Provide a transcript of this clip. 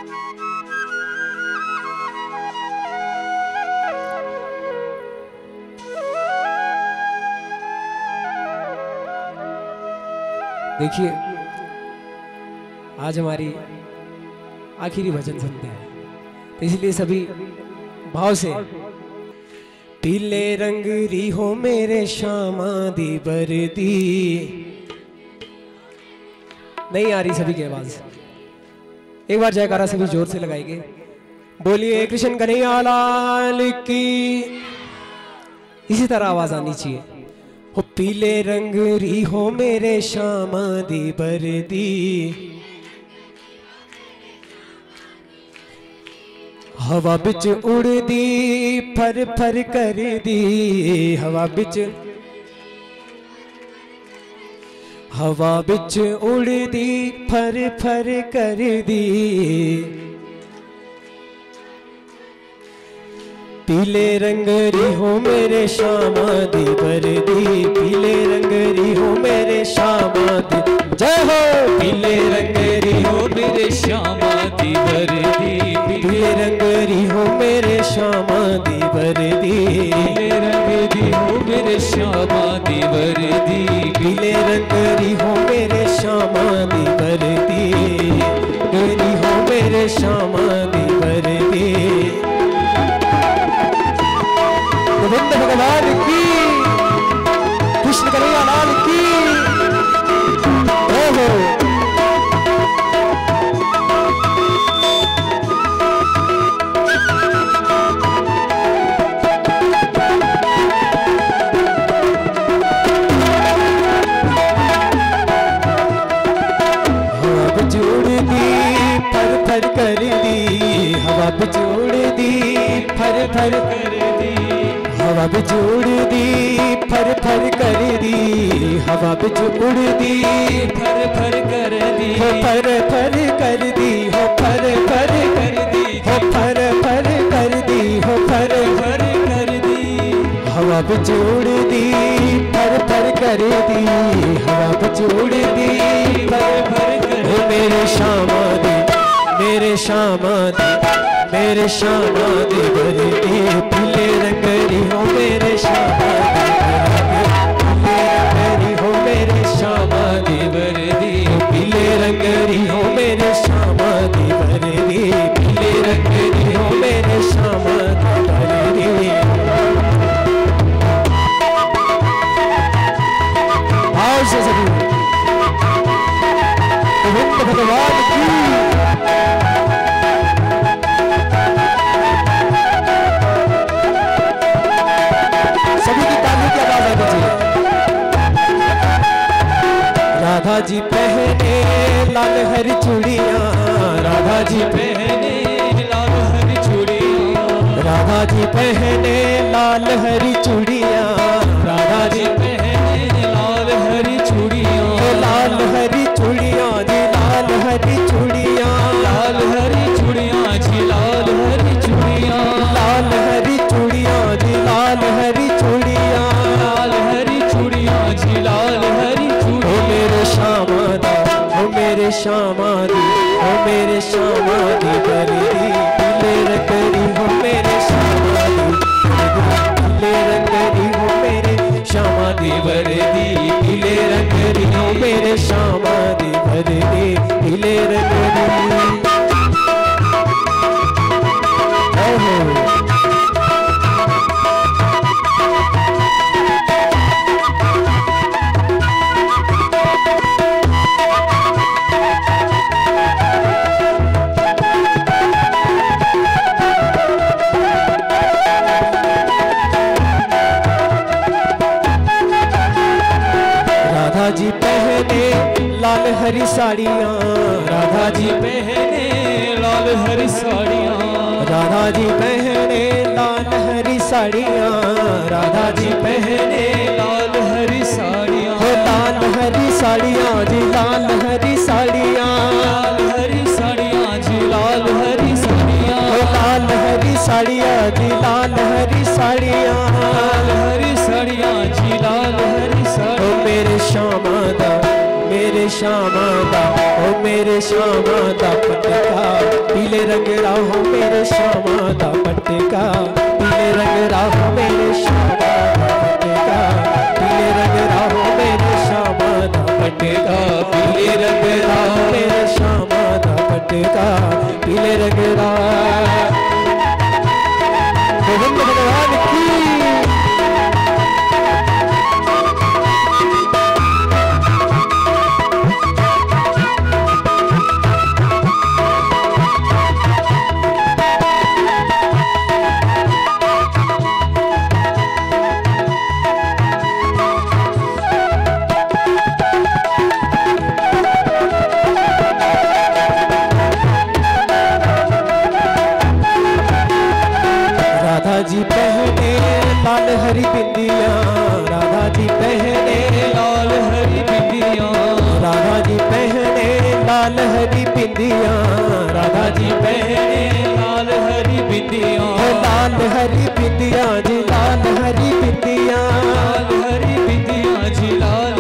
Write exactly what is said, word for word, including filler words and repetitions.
देखिए आज हमारी आखिरी भजन संध्या है, तो इसलिए सभी भाव से पीले रंग री हो मेरे श्यामा दी बरदी। नहीं आ रही सभी की आवाज, एक बार जयकारा सभी जोर से लगाएंगे। बोलिए कृष्ण कन्हैया लाल की। इसी तरह आवाज आनी चाहिए। हो पीले रंग री हो मेरे श्यामा दी बरदी, हवा बिच उड़दी फर फर कर दी। हवा बिच हवा बिच उड़दी फर फर कर दी। पीले रंग री हो मेरे श्यामा दी बरदी। पीले रंग री हो मेरे श्यामा दी। जय हो। पीले रंग री हो मेरे श्यामा दी बरदी। पीले रंग री हो मेरे श्यामा दी बरदी। पीले रंग री हो मेरे श्यामा दी बरदी। पीले रंग री हो मेरे श्यामा दी बरदी। री हो मेरे श्यामा दी बरदी। गोविंद भगवान की, कृष्ण कन्हैया लाल की। ओहो हवा बिजोड़ दी फर फर कर दी। हवा बिजोड़ दी फर फर कर दी। हवा बिच उड़दी फर फर कर दी। हवा बिच उड़दी फर फर कर दी। हो फर फर कर दी। हो फर फर कर दी। हो फर फर कर दी। हो फर फर कर दी। हवा बिच उड़दी फर फर कर दी। हवा बिच उड़दी फर फर कर दी। मेरे श्यामा दी मेरे श्यामा दी मेरे श्यामा दी बरदी। पीले रंग री हो मेरे श्यामा दी बरदी। पीले रंग री हो मेरे श्यामा दी बरदी। पीले रंग री हो मेरे श्यामा दी बरदी। भाव से सभी गोविंद भगवान की। सभी की ताली की आवाज आनी चाहिए। राधा जी पहने लाल हरी चूड़ियां। राधा जी पहने लाल हरी चूड़ियां। राधा जी पहने लाल हरी चूड़ियां। राधा जी पहने लाल हरी चूड़ियां। लाल हरी चूड़ियां जी लाल हरी चूड़ियां। लाल हरी चूड़ियां जी लाल हरी चूड़ियां। लाल हरी चूड़ियां जी लाल हरी चूड़ियां। लाल हरी चूड़ियां जी लाल हरी चूड़ियां। हो मेरे श्यामा दा हो मेरे श्यामा दी हो मेरे श्यामा दी बरदी। पीले रंग री हो मेरे श्यामा दी। पीले रंग री हो मेरे श्यामा दी बरदी। पीले रंग री हो मेरे श्यामा दी बरदी। पीले रंग री। ओहो राधा जी पहने लाल हरी साड़ियाँ। राधा जी पहने लाल हरी साड़ियाँ। राधा जी पहने लाल हरी साड़ियाँ। राधा जी पहने लाल हरी साड़ियाँ। हो लाल हरी साड़ियाँ जी लाल हरी साड़ियाँ। लाल हरी साड़ियाँ जी लाल हरी साड़ियाँ। हो लाल हरी साड़ियाँ जी लाल हरी साड़ियाँ। लाल हरी साड़ियाँ जी लाल हरी साड़ियाँ। हो मेरे श्यामा दा मेरे श्यामा दा ओ मेरे श्यामा दा पटका पीले रंग रा हो मेरे श्यामा दा पटका पीले रंग रा हो मेरे श्यामा दा पटका पीले रंग रा हो मेरे श्यामा दा पटका पीले रंग रा हो मेरे श्यामा दा पटका पीले रंग रा गोविंद भगवान की जी पहने लाल हरी बिंदियाँ राधा जी पहने लाल हरी बिंदियाँ राधा जी पहने लाल हरी बिंदियाँ राधा जी पहने लाल हरी बिंदियाँ लाल हरी बिंदियाँ जी लाल हरी बिंदियाँ लाल हरी बिंदियाँ जी लाल